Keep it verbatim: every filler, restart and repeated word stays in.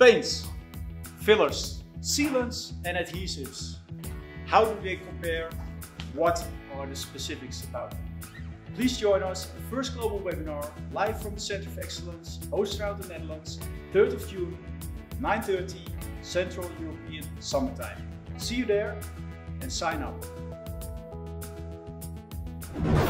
Paints, fillers, sealants and adhesives. How do they compare? What are the specifics about them? Please join us at the first global webinar live from the Center of Excellence, Oosterhout, the Netherlands, third of June, nine thirty Central European Summertime. See you there and sign up.